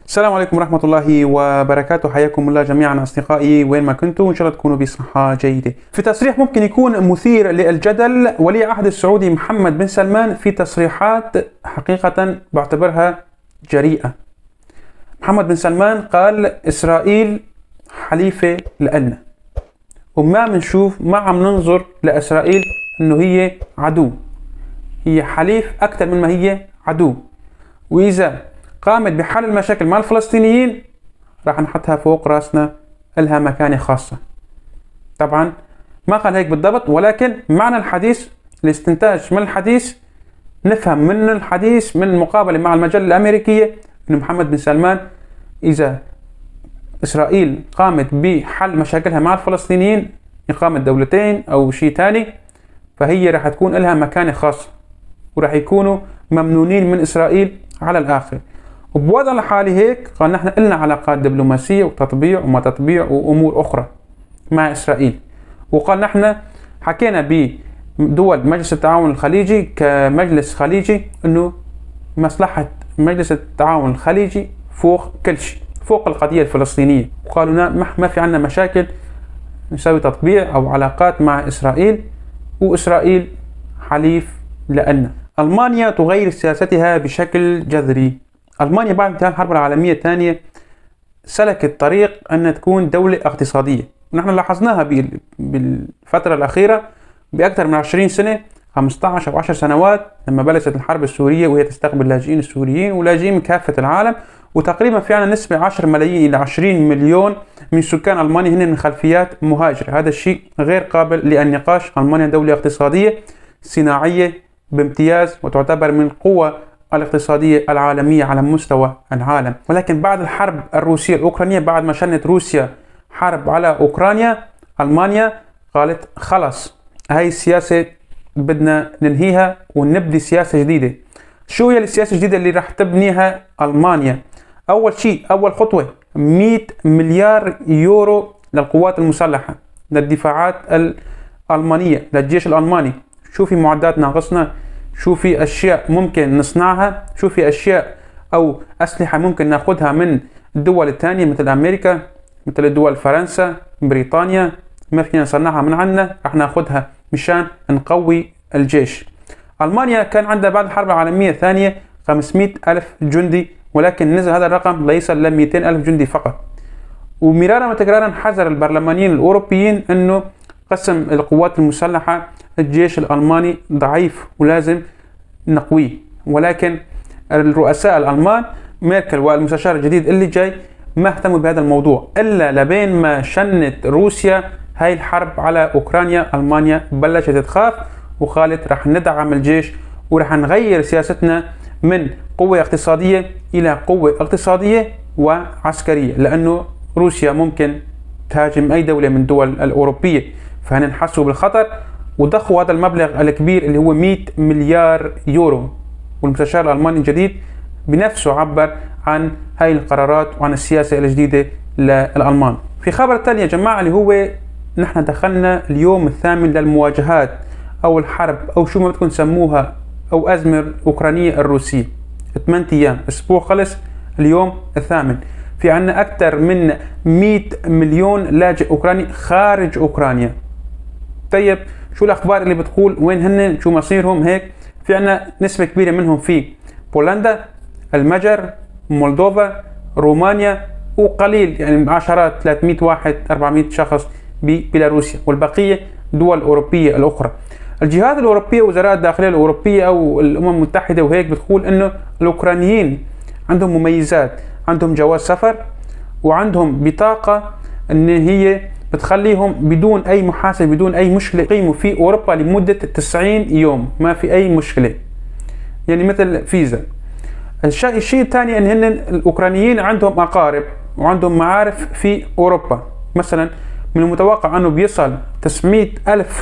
السلام عليكم ورحمة الله وبركاته. حياكم الله جميعا أصدقائي وين ما كنتوا، إن شاء الله تكونوا بصحة جيدة. في تصريح ممكن يكون مثير للجدل، ولي عهد السعودي محمد بن سلمان في تصريحات حقيقة بعتبرها جريئة. محمد بن سلمان قال إسرائيل حليفة لنا، وما بنشوف ما عم ننظر لإسرائيل إنه هي عدو، هي حليف أكثر من ما هي عدو، وإذا قامت بحل المشاكل مع الفلسطينيين راح نحطها فوق راسنا، لها مكانة خاصة. طبعا ما قال هيك بالضبط، ولكن معنى الحديث، الاستنتاج من الحديث، نفهم من الحديث من المقابلة مع المجلة الأمريكية أن محمد بن سلمان إذا إسرائيل قامت بحل مشاكلها مع الفلسطينيين، إقامة دولتين أو شيء تاني، فهي راح تكون لها مكانة خاصة، وراح يكونوا ممنونين من إسرائيل على الآخر. وبوضع الحالي هيك قال نحن لنا علاقات دبلوماسية وتطبيع وما تطبيع وأمور أخرى مع إسرائيل، وقال نحن حكينا بدول مجلس التعاون الخليجي كمجلس خليجي أنه مصلحة مجلس التعاون الخليجي فوق كل شيء، فوق القضية الفلسطينية. وقالوا ما في عنا مشاكل نسوي تطبيع أو علاقات مع إسرائيل، وإسرائيل حليف لنا. ألمانيا تغير سياستها بشكل جذري. ألمانيا بعد انتهاء الحرب العالمية الثانية سلكت طريق أن تكون دولة اقتصادية، ونحن لاحظناها بالفترة الأخيرة بأكثر من 20 سنة، 15 أو 10 سنوات، لما بلشت الحرب السورية وهي تستقبل اللاجئين السوريين ولاجئين من كافة العالم، وتقريبا في عنا نسبة 10 ملايين إلى 20 مليون من سكان ألمانيا هن من خلفيات مهاجرة. هذا الشيء غير قابل للنقاش. ألمانيا دولة اقتصادية صناعية بامتياز، وتعتبر من القوى الاقتصادية العالمية على مستوى العالم. ولكن بعد الحرب الروسية الأوكرانية، بعد ما شنت روسيا حرب على أوكرانيا، ألمانيا قالت خلص هاي السياسة بدنا ننهيها ونبدي سياسة جديدة. شو هي السياسة الجديدة اللي راح تبنيها ألمانيا؟ أول شيء، أول خطوة 100 مليار يورو للقوات المسلحة، للدفاعات الألمانية، للجيش الألماني. شو في معدات ناقصنا، شو في أشياء ممكن نصنعها، شو في أشياء أو أسلحة ممكن ناخدها من الدول الثانية مثل أمريكا، مثل الدول فرنسا، بريطانيا، ما فينا نصنعها من عنا، رح ناخدها مشان نقوي الجيش. ألمانيا كان عندها بعد الحرب العالمية الثانية 500 ألف جندي، ولكن نزل هذا الرقم ليصل ل 200 ألف جندي فقط. ومرارا وتكرارا حذر البرلمانيين الأوروبيين أنه قسم القوات المسلحة، الجيش الألماني ضعيف ولازم نقويه. ولكن الرؤساء الألمان ميركل والمستشار الجديد اللي جاي ما اهتموا بهذا الموضوع إلا لبين ما شنت روسيا هاي الحرب على أوكرانيا. ألمانيا بلشت تخاف وقالت رح ندعم الجيش ورح نغير سياستنا من قوة اقتصادية إلى قوة اقتصادية وعسكرية، لأنه روسيا ممكن تهاجم أي دولة من الدول الأوروبية، فهنحسوا بالخطر وضخوا هذا المبلغ الكبير اللي هو 100 مليار يورو. والمستشار الألماني الجديد بنفسه عبر عن هاي القرارات وعن السياسة الجديدة للألمان. في خبر ثاني يا جماعة اللي هو نحن دخلنا اليوم الثامن للمواجهات أو الحرب أو شو ما بدكم تسموها، أو أزمة أوكرانية الروسية. 8 أيام، أسبوع خلص، اليوم الثامن. في عنا أكثر من 100 مليون لاجئ أوكراني خارج أوكرانيا. طيب شو الأخبار اللي بتقول وين هن، شو مصيرهم هيك؟ في عنا نسبة كبيرة منهم في بولندا، المجر، مولدوفا، رومانيا، وقليل يعني عشرات 300 واحد 400 شخص ببيلاروسيا، والبقية دول أوروبية الأخرى. الجهات الأوروبية، وزراء الداخلية الأوروبية أو الأمم المتحدة وهيك بتقول إنه الأوكرانيين عندهم مميزات، عندهم جواز سفر وعندهم بطاقة إن هي بتخليهم بدون أي محاسبة بدون أي مشكلة يقيموا في أوروبا لمدة 90 يوم، ما في أي مشكلة، يعني مثل فيزا. الشيء الثاني أن هن الأوكرانيين عندهم أقارب وعندهم معارف في أوروبا. مثلا من المتوقع أنه بيصل 900 ألف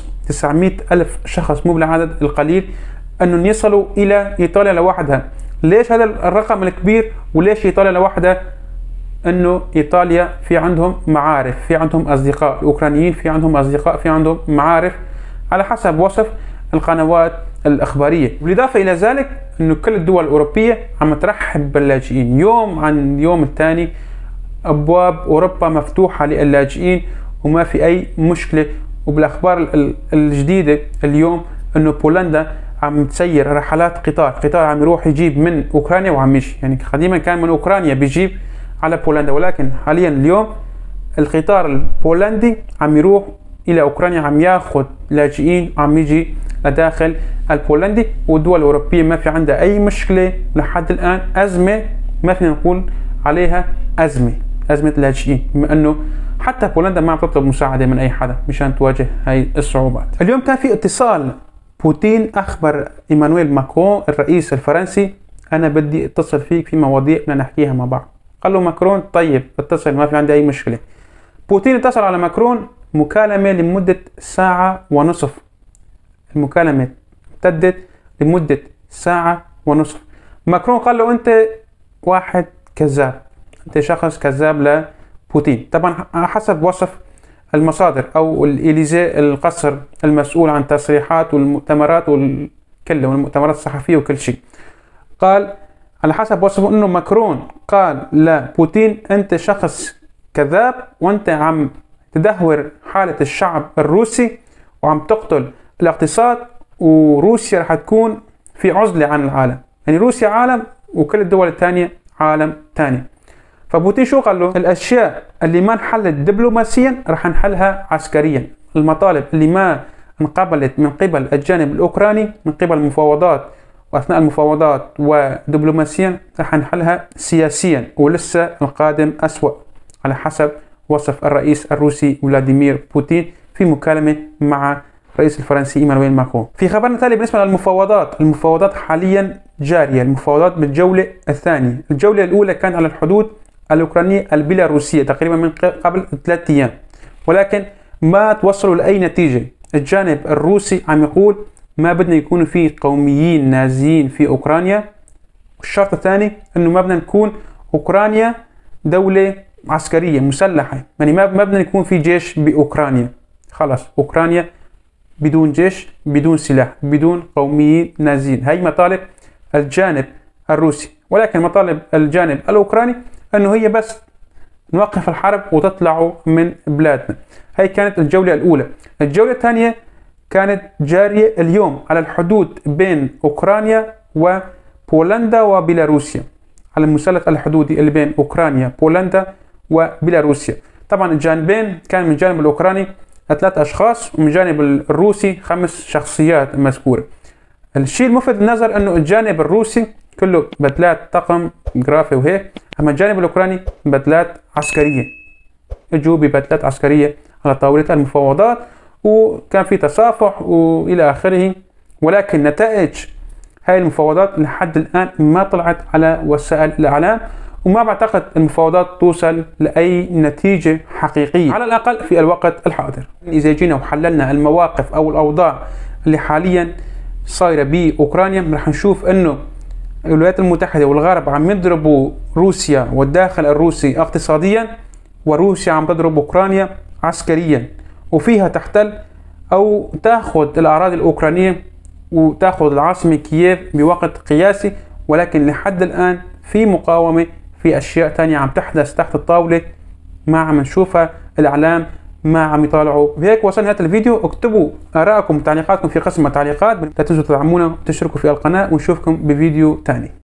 شخص مو بالعدد القليل أنهم يصلوا إلى إيطاليا لوحدها. ليش هذا الرقم الكبير وليش إيطاليا لوحدها؟ أنه إيطاليا في عندهم معارف، في عندهم أصدقاء، الأوكرانيين في عندهم أصدقاء، في عندهم معارف، على حسب وصف القنوات الإخبارية. بالإضافة إلى ذلك أنه كل الدول الأوروبية عم ترحب باللاجئين، يوم عن يوم الثاني أبواب أوروبا مفتوحة للاجئين وما في أي مشكلة. وبالأخبار الجديدة اليوم أنه بولندا عم تسير رحلات قطار عم يروح يجيب من أوكرانيا وعم يجي، يعني قديما كان من أوكرانيا بيجيب على بولندا، ولكن حاليا اليوم القطار البولندي عم يروح إلى أوكرانيا، عم ياخذ لاجئين وعم يجي لداخل البولندي. والدول الأوروبية ما في عندها أي مشكلة لحد الآن، أزمة ما فينا نقول عليها أزمة لاجئين، بما أنه حتى بولندا ما عم تطلب مساعدة من أي حدا مشان تواجه هاي الصعوبات. اليوم كان في اتصال، بوتين أخبر إيمانويل ماكرون الرئيس الفرنسي أنا بدي اتصل فيك في مواضيع بدنا نحكيها مع بعض. قال له ماكرون طيب اتصل ما في عندي أي مشكلة. بوتين اتصل على ماكرون، مكالمة لمدة 1.5 ساعة. المكالمة امتدت لمدة 1.5 ساعة. ماكرون قال له أنت واحد كذاب، أنت شخص كذاب لبوتين. طبعا حسب وصف المصادر أو الإليزي القصر المسؤول عن تصريحات والمؤتمرات والمؤتمرات الصحفية وكل شيء، قال على حسب وصفه أنه ماكرون قال لبوتين أنت شخص كذاب وأنت عم تدهور حالة الشعب الروسي وعم تقتل الاقتصاد، وروسيا رح تكون في عزلة عن العالم، يعني روسيا عالم وكل الدول الثانية عالم ثاني. فبوتين شو قال له؟ الأشياء اللي ما انحلت دبلوماسيا رح نحلها عسكريا. المطالب اللي ما انقبلت من قبل الجانب الأوكراني من قبل المفاوضات وأثناء المفاوضات ودبلوماسيا رح نحلها سياسيا، ولسه القادم أسوأ على حسب وصف الرئيس الروسي فلاديمير بوتين في مكالمة مع الرئيس الفرنسي إيمانويل ماكرون. في خبرنا التالي بالنسبة المفاوضات حاليا جارية، المفاوضات بالجولة الثانية. الجولة الأولى كانت على الحدود الأوكرانية البيلاروسية تقريبا من قبل 3 أيام، ولكن ما توصلوا لأي نتيجة. الجانب الروسي عم يقول ما بدنا يكونوا في قوميين نازيين في أوكرانيا، والشرط الثاني أنه ما بدنا نكون أوكرانيا دولة عسكرية مسلحة، يعني ما بدنا يكون في جيش بأوكرانيا. خلاص أوكرانيا بدون جيش، بدون سلاح، بدون قوميين نازيين. هاي مطالب الجانب الروسي، ولكن مطالب الجانب الأوكراني أنه هي بس نوقف الحرب وتطلعوا من بلادنا. هاي كانت الجولة الأولى. الجولة الثانية كانت جارية اليوم على الحدود بين أوكرانيا وبولندا وبيلاروسيا، على المثلث الحدودي اللي بين أوكرانيا بولندا وبيلاروسيا. طبعا الجانبين كان من الجانب الأوكراني 3 أشخاص ومن الجانب الروسي 5 شخصيات مذكورة. الشيء الملفت للنظر أنه الجانب الروسي كله بدلات طقم جرافي وهيك، أما الجانب الأوكراني بدلات عسكرية، اجوا ببدلات عسكرية على طاولة المفاوضات وكان في تصافح وإلى آخره. ولكن نتائج هاي المفاوضات لحد الآن ما طلعت على وسائل الإعلام، وما بعتقد المفاوضات توصل لأي نتيجة حقيقية على الأقل في الوقت الحاضر. إذا جينا وحللنا المواقف أو الأوضاع اللي حاليا صايرة بأوكرانيا رح نشوف أنه الولايات المتحدة والغرب عم يضربوا روسيا والداخل الروسي اقتصاديا، وروسيا عم تضرب أوكرانيا عسكريا، وفيها تحتل أو تأخذ الأراضي الأوكرانية وتأخذ العاصمة كييف بوقت قياسي. ولكن لحد الآن في مقاومة، في أشياء تانية عم تحدث تحت الطاولة ما عم نشوفها الإعلام، ما عم يطالعوا. بهيك وصلنا هذا الفيديو. اكتبوا آراءكم وتعليقاتكم في قسم التعليقات، لا تنسوا تدعمونا وتشتركوا في القناة، ونشوفكم بفيديو تاني.